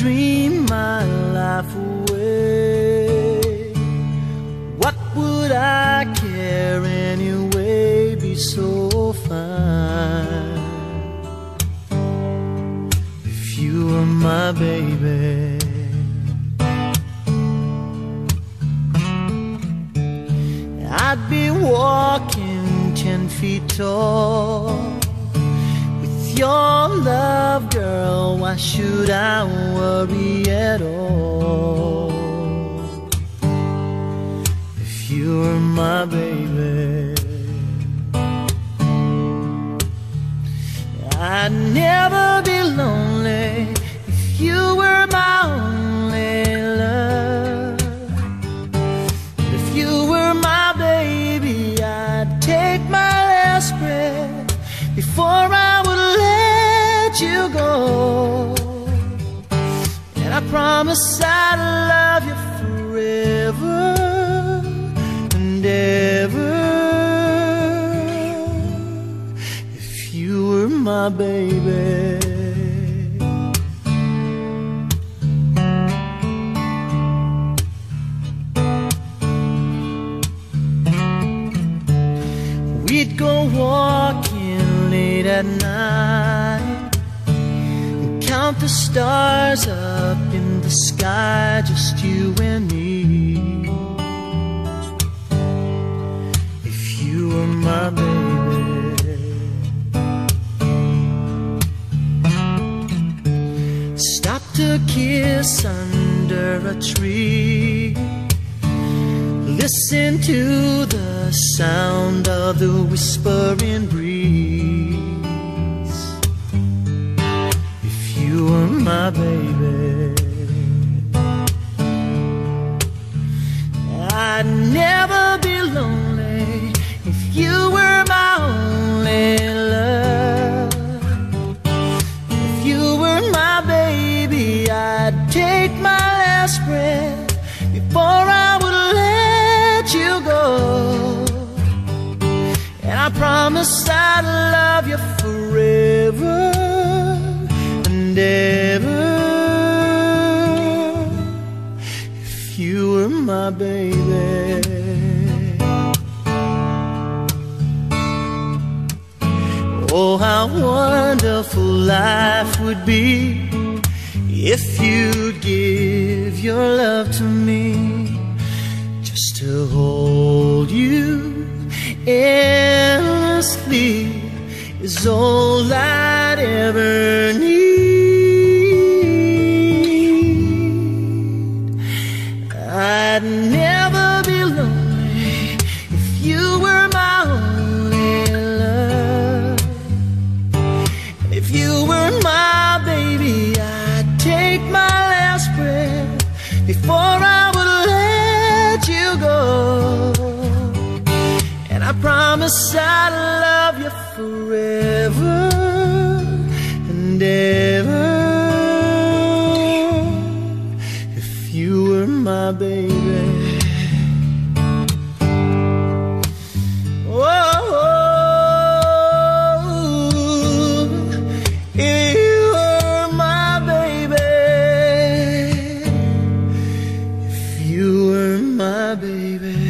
dream my life away. What would I care anyway, be so fine if you were my baby. I'd be walking 10 feet tall. With your love, girl, why should I worry at all? If you were my baby, I'd never be lonely if you were my only love. If you were my baby, I'd take my last breath before I would let you go. And I promise I'd love you forever and ever if you were my baby. We'd go walking late at night and count the stars up in the sky, just you and me. If you were my baby, stop to kiss under a tree, listen to the sound of the whispering breeze. If you were my baby, I'd never be lonely if you were my only love. If you were my baby, I'd take my last breath before I would let you go. And I promise I'd love you forever and ever if you were my baby. Oh, how wonderful life would be if you'd give your love to me, just to hold you endlessly is all I'd ever need. I'd never be lonely if you were my only love. And if you were my baby, I'd take my last breath before I would let you go. I promise I'd love you forever and ever if you were my baby. Oh, if you were my baby, if you were my baby.